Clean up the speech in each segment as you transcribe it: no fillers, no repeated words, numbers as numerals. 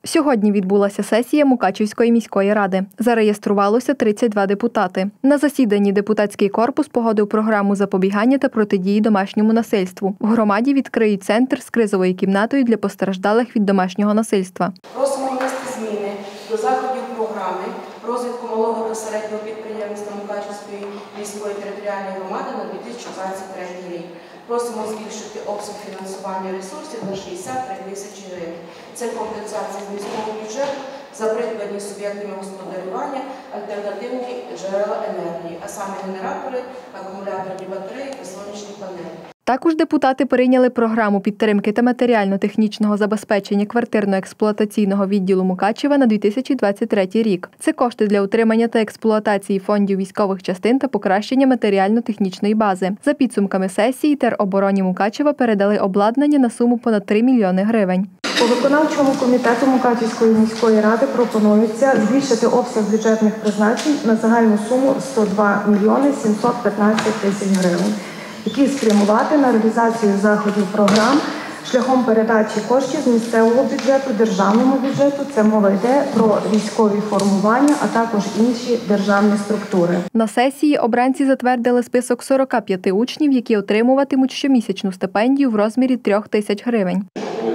Сьогодні відбулася сесія Мукачівської міської ради. Зареєструвалося 32 депутати. На засіданні депутатський корпус погодив програму запобігання та протидії домашньому насильству. В громаді відкриють центр з кризовою кімнатою для постраждалих від домашнього насильства. Просимо внести зміни до заходів програми розвитку малого та середнього підприємництва Мукачівської міської територіальної громади на 2023 рік. Просимо збільшити обсяг фінансування ресурсів на 63 тисячі гривень. Це компенсація з міського бюджету за придбані суб'єктами господарювання альтернативні джерела енергії, а саме генератори, акумуляторні батареї та сонячні панелі. Також депутати прийняли програму підтримки та матеріально-технічного забезпечення квартирно-експлуатаційного відділу Мукачева на 2023 рік. Це кошти для утримання та експлуатації фондів військових частин та покращення матеріально-технічної бази. За підсумками сесії теробороні Мукачева передали обладнання на суму понад 3 мільйони гривень. По виконавчому комітету Мукачівської міської ради пропонується збільшити обсяг бюджетних призначень на загальну суму 102 мільйони 715 тисяч гривень, які спрямувати на реалізацію заходів програм шляхом передачі коштів з місцевого бюджету, державному бюджету. Це мова йде про військові формування, а також інші державні структури. На сесії обранці затвердили список 45 учнів, які отримуватимуть щомісячну стипендію в розмірі 3 тисяч гривень.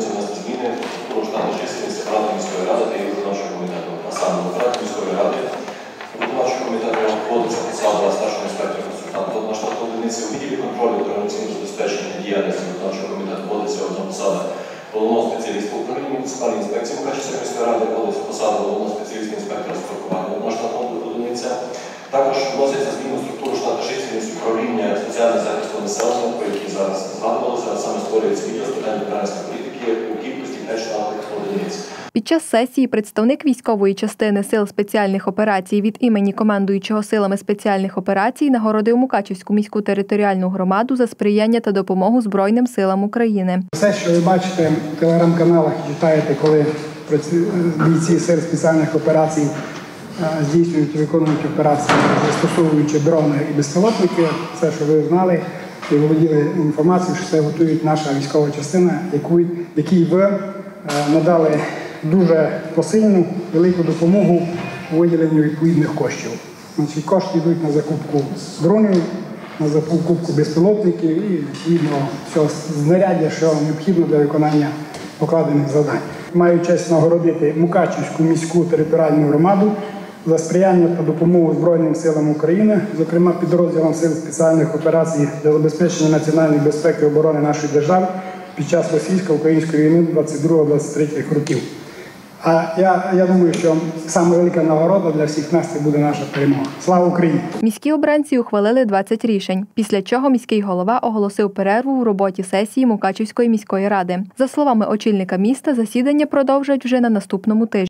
У відділі контролю та організаційного забезпечення діяльності виконавчого комітету вводиться одна посада головного спеціаліста управління муніципальної інспекції Мукачівської міської ради, вводиться посада головного спеціаліста інспектора з паркування одна штатна одиниця. Також вноситься зміни у структуру штату чисельності управління соціального захисту населення, про які зараз згадувалося, а саме створюється відділ з питань ветеранської політики у кількості 5 штатних одиниць. Під час сесії представник військової частини Сил спеціальних операцій від імені командуючого Силами спеціальних операцій нагородив Мукачівську міську територіальну громаду за сприяння та допомогу Збройним силам України. Все, що ви бачите в телеграм-каналах і читаєте, коли бійці Сил спеціальних операцій здійснюють і виконують операції, застосовуючи дрони і безпілотники, все, що ви знали і володіли інформацією, що це готують наша військова частина, якій ви надали дуже посильну, велику допомогу у виділенні відповідних коштів. Значить, кошти йдуть на закупку дронів, на закупку безпілотників і, відповідно, всього знаряддя, що необхідно для виконання покладених завдань. Маю честь нагородити Мукачівську міську територіальну громаду за сприяння та допомогу Збройним силам України, зокрема підрозділам Сил спеціальних операцій для забезпечення національної безпеки і оборони нашої держави під час російсько-української війни 22-23 років. А я думаю, що саме велика нагорода для всіх нас – це буде наша перемога. Слава Україні! Міські обранці ухвалили 20 рішень, після чого міський голова оголосив перерву в роботі сесії Мукачівської міської ради. За словами очільника міста, засідання продовжать вже на наступному тижні.